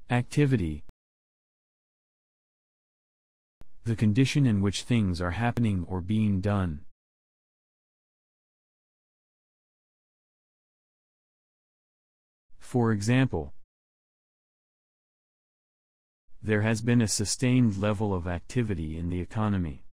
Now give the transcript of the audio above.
Activity. The condition in which things are happening or being done. For example, there has been a sustained level of activity in the economy.